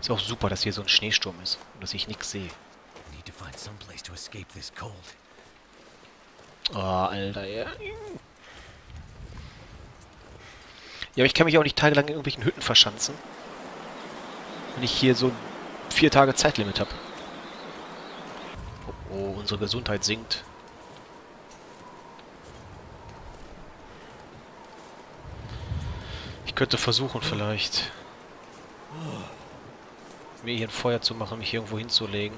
Ist auch super, dass hier so ein Schneesturm ist und dass ich nichts sehe. Need to find some place to escape this cold. Oh, Alter, ja. Ja, aber ich kann mich auch nicht tagelang in irgendwelchen Hütten verschanzen. Wenn ich hier so ein 4 Tage Zeitlimit habe. Oh, oh, unsere Gesundheit sinkt. Ich könnte versuchen vielleicht, mir hier ein Feuer zu machen, mich irgendwo hinzulegen.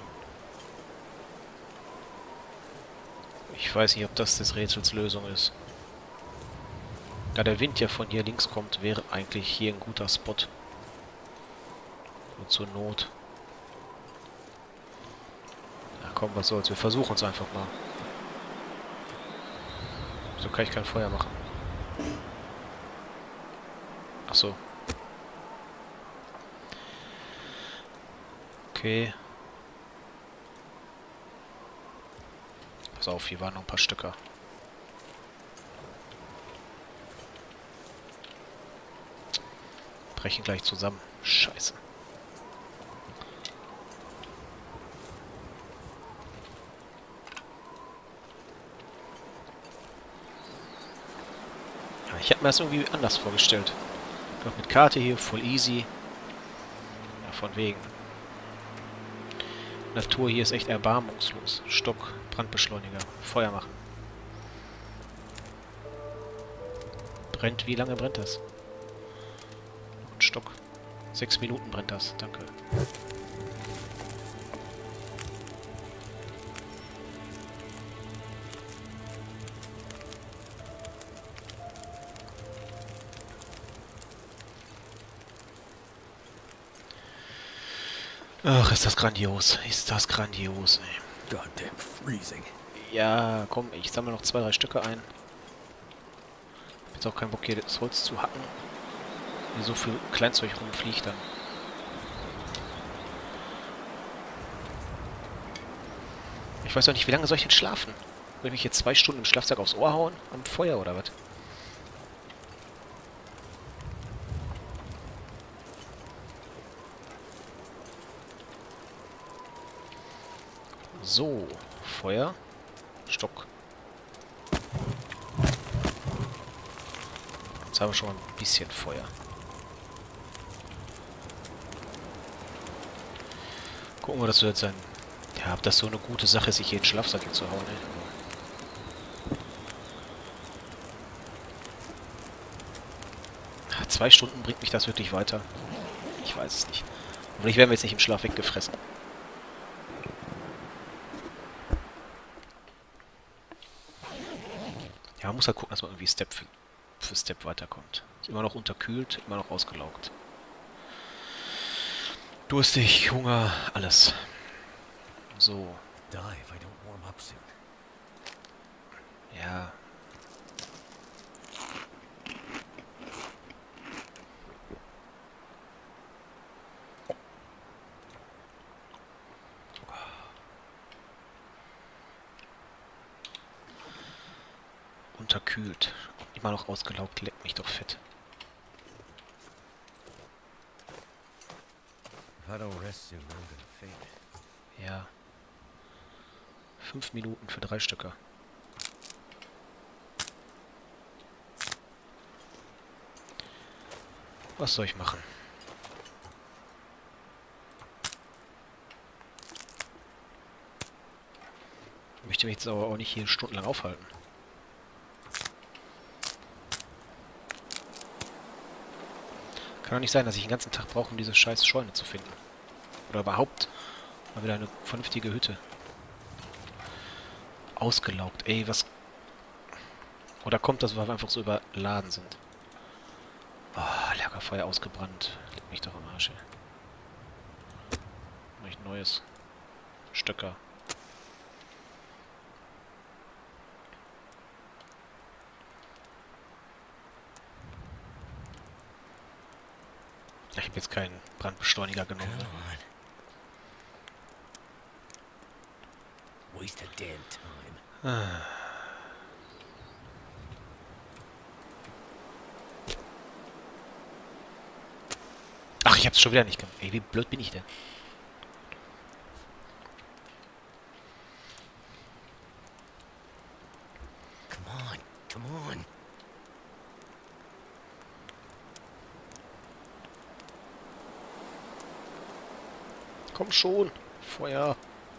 Ich weiß nicht, ob das des Rätsels Lösung ist. Da der Wind ja von hier links kommt, wäre eigentlich hier ein guter Spot. Und zur Not. Na komm, was soll's. Wir versuchen es einfach mal. So kann ich kein Feuer machen. Ach so. Okay. Pass auf, hier waren noch ein paar Stöcker. Brechen gleich zusammen. Scheiße. Ja, ich hätte mir das irgendwie anders vorgestellt. Doch mit Karte hier, voll easy. Ja, von wegen. Natur hier ist echt erbarmungslos. Stock, Brandbeschleuniger, Feuer machen. Brennt, wie lange brennt das? Und Stock. 6 Minuten brennt das, danke. Ach, ist das grandios. Ist das grandios, ey. Goddamn freezing. Ja, komm, ich sammle noch 2, 3 Stücke ein. Hab jetzt auch keinen Bock, hier das Holz zu hacken. Wie so viel Kleinzeug rumfliegt dann. Ich weiß auch nicht, wie lange soll ich denn schlafen? Will ich mich jetzt 2 Stunden im Schlafsack aufs Ohr hauen? Am Feuer oder was? So, Feuer, Stock. Jetzt haben wir schon mal ein bisschen Feuer. Gucken wir, dass wir jetzt ein... Ja, ob das so eine gute Sache ist, sich hier in den Schlafsack hier zu hauen, ey. 2 Stunden bringt mich das wirklich weiter? Ich weiß es nicht. Hoffentlich werden wir jetzt nicht im Schlaf weggefressen. Ja, man muss halt gucken, dass man irgendwie Step für Step weiterkommt. Ist immer noch unterkühlt, immer noch ausgelaugt. Durstig, Hunger, alles. So. Die if I don't warm up soon. Ja. Unterkühlt. Immer noch ausgelaugt, leckt mich doch fett. If I don't rest soon, I'm gonna faint. Ja. 5 Minuten für 3 Stücke. Was soll ich machen? Ich möchte mich jetzt aber auch nicht hier stundenlang aufhalten. Kann doch nicht sein, dass ich den ganzen Tag brauche, um diese scheiß Scheune zu finden. Oder überhaupt mal wieder eine vernünftige Hütte. Ausgelaugt, ey, was... Oder kommt das, weil wir einfach so überladen sind? Oh, Lagerfeuer ausgebrannt. Leg mich doch am Arsch, ey. Mach ich neues. Stöcker. Ich habe jetzt keinen Brandbeschleuniger genommen. Come on. Waste of damn time. Ach ich hab's schon wieder nicht gemacht. Ey, wie blöd bin ich denn? Come on, come on. Komm schon. Feuer.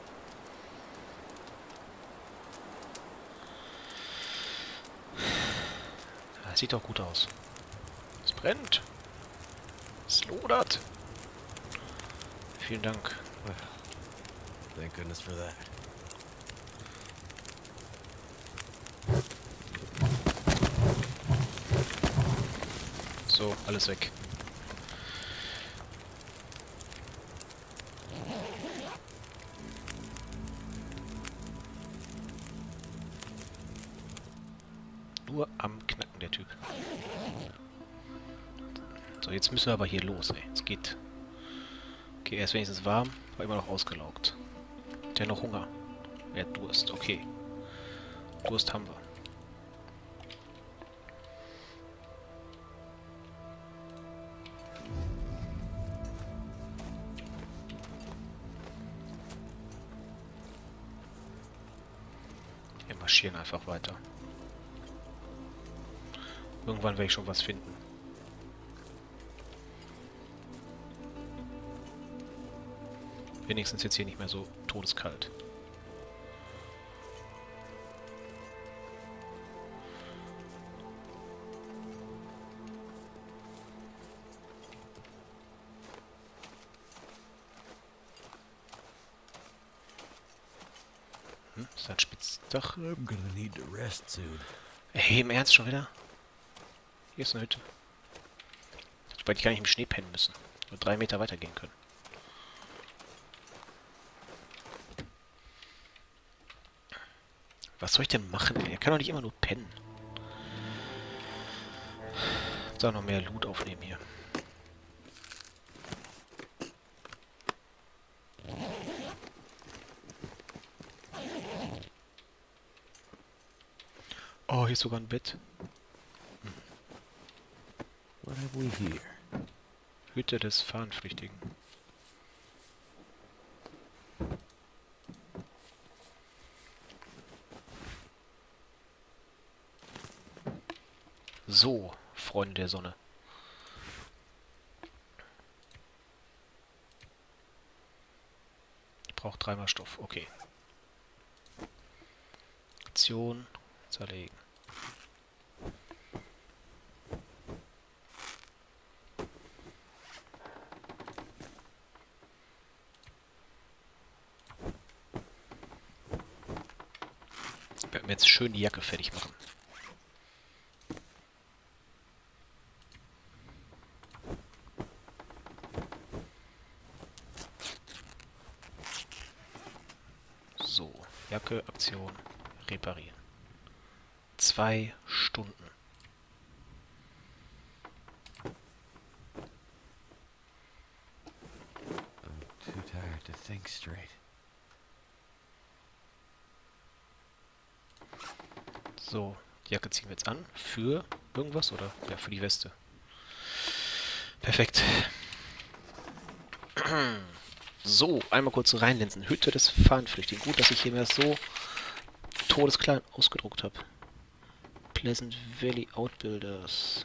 Das sieht doch gut aus. Es brennt. Es lodert. Vielen Dank. Well, thank goodness for that. So, alles weg. Nur am Knacken, der Typ. So, jetzt müssen wir aber hier los, ey. Es geht. Okay, er ist wenigstens warm, war immer noch ausgelaugt. Der hat noch Hunger. Er hat Durst, okay. Durst haben wir. Wir marschieren einfach weiter. Irgendwann werde ich schon was finden. Wenigstens jetzt hier nicht mehr so todeskalt. Ist ein Spitzdach. I'm gonna need to rest soon. Hey, im Ernst schon wieder? Hier ist eine Hütte. Sobald ich gar nicht im Schnee pennen müssen. Nur 3 Meter weitergehen können. Was soll ich denn machen, ey? Er kann doch nicht immer nur pennen. Jetzt auch noch mehr Loot aufnehmen hier. Oh, hier ist sogar ein Bett. What have we here? Hütte des Fahnenflüchtigen. So, Freunde der Sonne. Ich brauche 3-mal Stoff. Okay. Aktion zerlegen. Ich werde mir jetzt schön die Jacke fertig machen. So, Jacke, Aktion, reparieren. 2 Stunden. I'm too tired to think straight. So, die Jacke ziehen wir jetzt an. Für irgendwas oder? Ja, für die Weste. Perfekt. So, einmal kurz reinlinsen. Hütte des Fahnenflüchtigen. Gut, dass ich hier mir das so todesklein ausgedruckt habe. Pleasant Valley Outbuilders.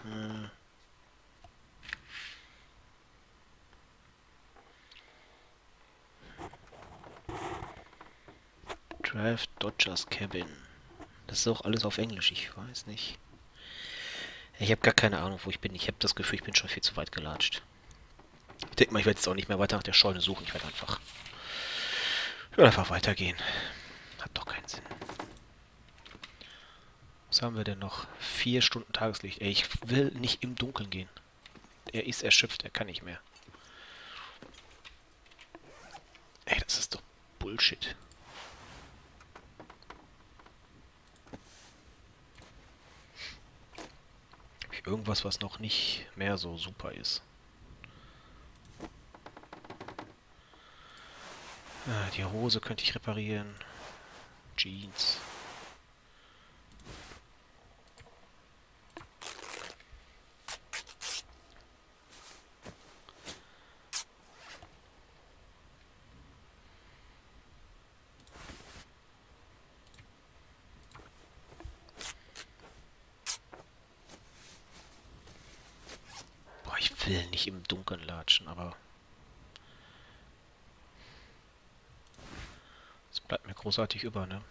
Draft Dodgers Cabin. Das ist auch alles auf Englisch, ich weiß nicht. Ich habe gar keine Ahnung, wo ich bin. Ich habe das Gefühl, ich bin schon viel zu weit gelatscht. Ich denke mal, ich werde jetzt auch nicht mehr weiter nach der Scheune suchen. Ich werde einfach weitergehen. Hat doch keinen Sinn. Was haben wir denn noch? 4 Stunden Tageslicht. Ey, ich will nicht im Dunkeln gehen. Er ist erschöpft, er kann nicht mehr. Ey, das ist doch Bullshit. Hab ich irgendwas, was noch nicht mehr so super ist? Ah, die Hose könnte ich reparieren. Jeans. will nicht im Dunkeln latschen, aber es bleibt mir großartig über, ne?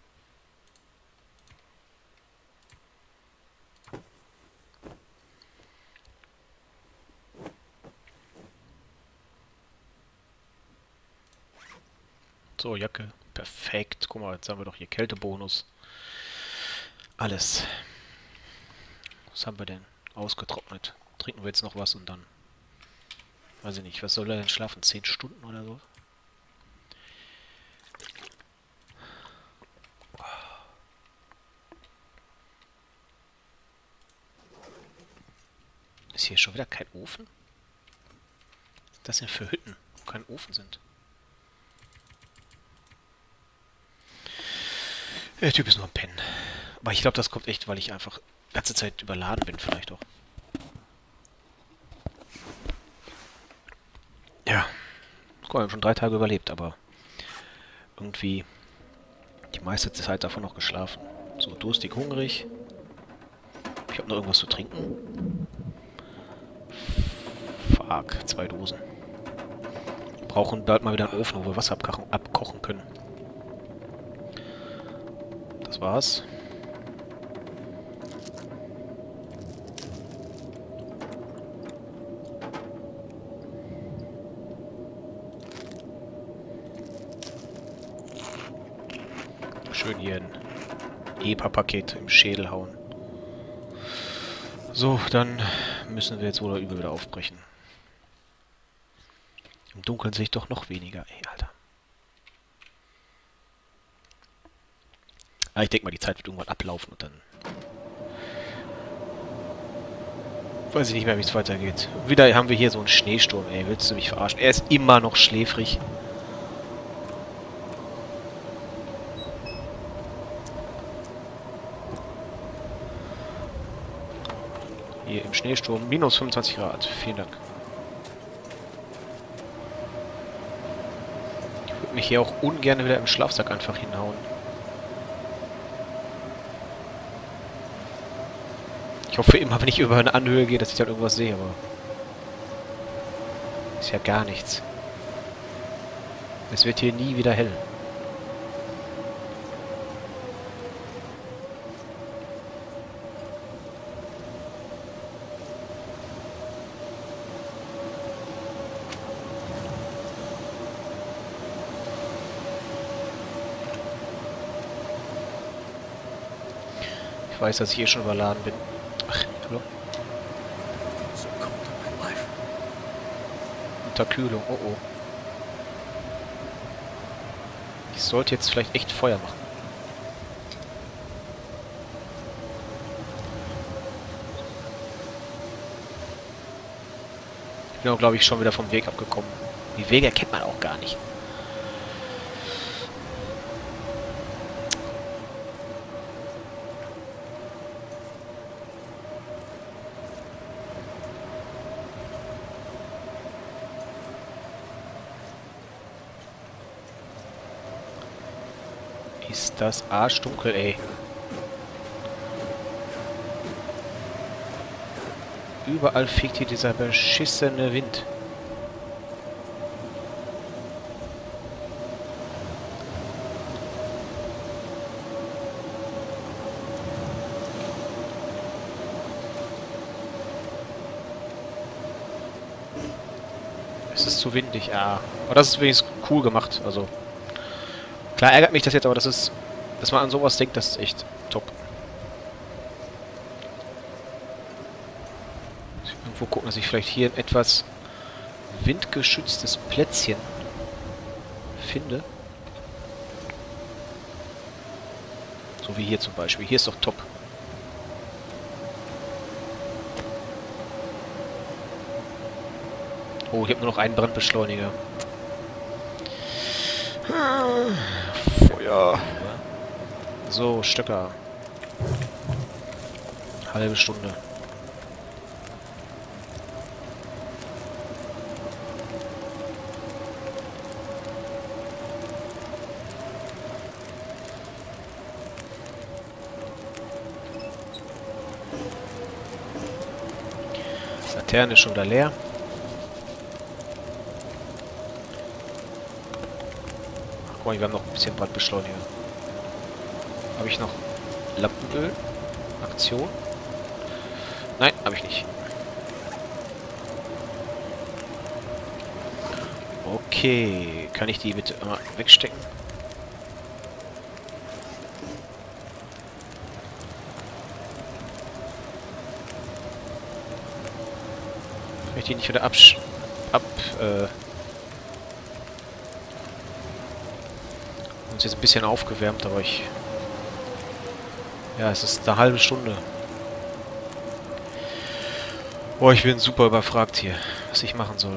So, Jacke. Perfekt. Guck mal, jetzt haben wir doch hier Kältebonus. Alles. Was haben wir denn? Ausgetrocknet. Trinken wir jetzt noch was und dann... Weiß ich nicht, was soll er denn schlafen? 10 Stunden oder so? Ist hier schon wieder kein Ofen? Was ist das denn für Hütten, wo kein Ofen sind? Der Typ ist nur am Pennen. Aber ich glaube, das kommt echt, weil ich einfach die ganze Zeit überladen bin, vielleicht auch. Ja. Guck mal, wir haben schon 3 Tage überlebt, aber irgendwie die meiste Zeit davon noch geschlafen. So, durstig, hungrig. Ich habe noch irgendwas zu trinken. Fuck, 2 Dosen. Brauchen bald mal wieder einen Ofen, wo wir Wasser abkochen können. Das war's. Schön hier ein EPA-Paket im Schädel hauen. So, dann müssen wir jetzt wohl oder übel wieder aufbrechen. Im Dunkeln sehe ich doch noch weniger, ey, Alter. Ah, ich denke mal, die Zeit wird irgendwann ablaufen und dann... Weiß ich nicht mehr, wie es weitergeht. Wieder haben wir hier so einen Schneesturm, ey. Willst du mich verarschen? Er ist immer noch schläfrig. Hier im Schneesturm. Minus 25 Grad. Vielen Dank. Ich würde mich hier auch ungern wieder im Schlafsack einfach hinhauen. Ich hoffe immer, wenn ich über eine Anhöhe gehe, dass ich dann irgendwas sehe, aber... Ist ja gar nichts. Es wird hier nie wieder hell. Ich weiß, dass ich eh schon überladen bin. Ach, hallo? Unterkühlung, oh oh. Ich sollte jetzt vielleicht echt Feuer machen. Ich bin auch, glaube ich, schon wieder vom Weg abgekommen. Die Wege erkennt man auch gar nicht. Ist das arschdunkel, ey. Überall fegt hier dieser beschissene Wind. Es ist zu windig, ja. Aber das ist wenigstens cool gemacht, also... Klar ärgert mich das jetzt, aber das ist... Dass man an sowas denkt, das ist echt top. Ich will irgendwo gucken, dass ich vielleicht hier ein etwas windgeschütztes Plätzchen finde. So wie hier zum Beispiel. Hier ist doch top. Oh, ich habe nur noch einen Brandbeschleuniger. Feuer. So, Stöcker. Halbe Stunde. Laterne ist schon wieder leer. Ach, guck mal, wir haben noch ein bisschen Brandbeschleuniger. Habe ich noch Lampenöl? Aktion? Nein, habe ich nicht. Okay, kann ich die bitte mal wegstecken? Kann ich die nicht wieder uns jetzt ein bisschen aufgewärmt, aber ich... Ja, es ist eine halbe Stunde. Boah, ich bin super überfragt hier, was ich machen soll.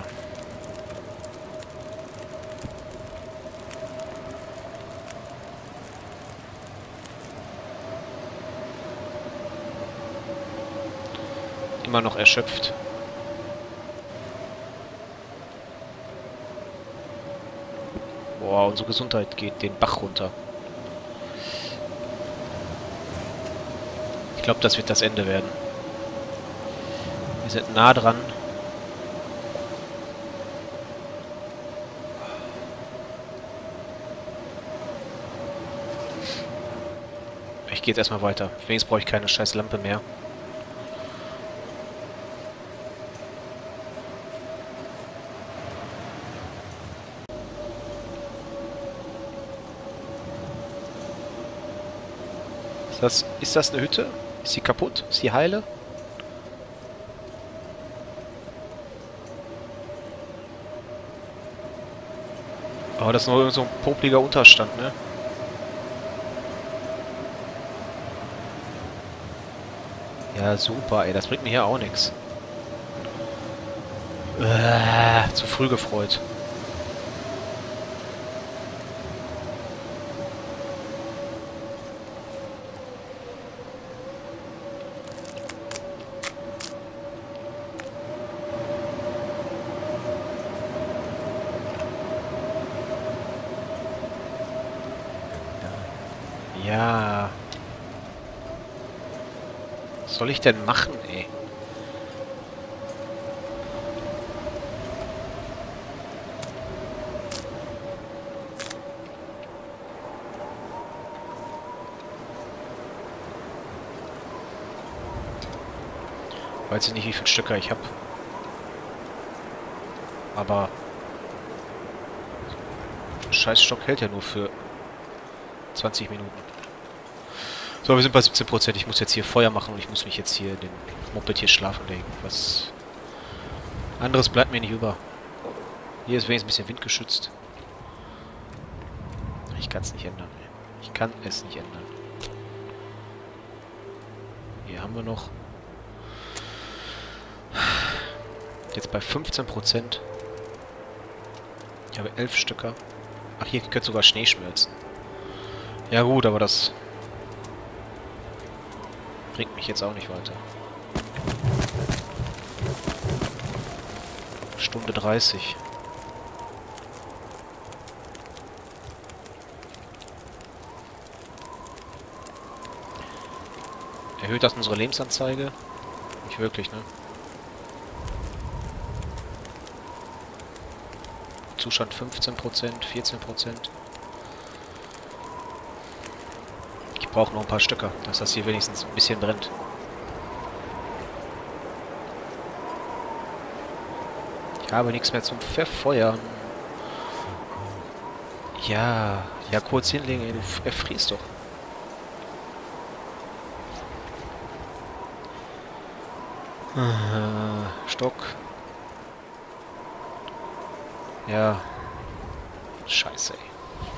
Immer noch erschöpft. Boah, unsere Gesundheit geht den Bach runter. Ich glaube, das wird das Ende werden. Wir sind nah dran. Ich gehe jetzt erstmal weiter. Wenigstens brauche ich keine scheiß Lampe mehr. Ist das eine Hütte? Ist sie kaputt? Ist sie heile? Aber das ist nur so ein popliger Unterstand, ne? Ja, super, ey. Das bringt mir hier auch nichts. Zu früh gefreut. Ja. Was soll ich denn machen, ey? Weiß ich nicht, wie viele Stücke ich habe. Aber... Scheißstock hält ja nur für 20 Minuten. So, wir sind bei 17%. Ich muss jetzt hier Feuer machen und ich muss mich jetzt hier in den Moped hier schlafen legen. Was anderes bleibt mir nicht über. Hier ist wenigstens ein bisschen windgeschützt. Ich kann es nicht ändern. Ich kann es nicht ändern. Hier haben wir noch... Jetzt bei 15%. Ich habe 11 Stücker. Ach, hier könnte sogar Schnee schmelzen. Ja gut, aber das... bringt mich jetzt auch nicht weiter. Stunde 30. Erhöht das unsere Lebensanzeige? Nicht wirklich, ne? Zustand 15%, 14%. Ich brauche noch ein paar Stücke, dass das hier wenigstens ein bisschen brennt. Ich habe nichts mehr zum Verfeuern. Ja, ja, kurz hinlegen, ey, du erfrierst doch. Stock. Ja. Scheiße, ey.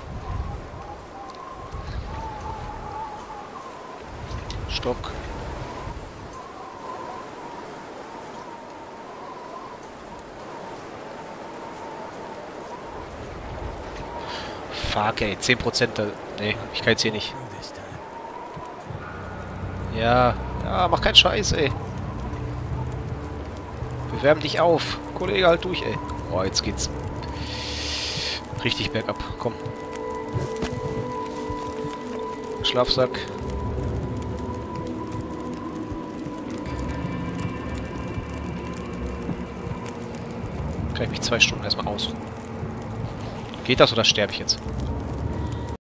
Stock. Fuck, ey. 10%. Nee, ich kann jetzt hier nicht. Ja. Ja, mach keinen Scheiß, ey. Wir wärmen dich auf. Kollege, halt durch, ey. Oh, jetzt geht's richtig bergab. Komm. Schlafsack. Kann ich mich 2 Stunden erstmal ausruhen. Geht das oder sterbe ich jetzt?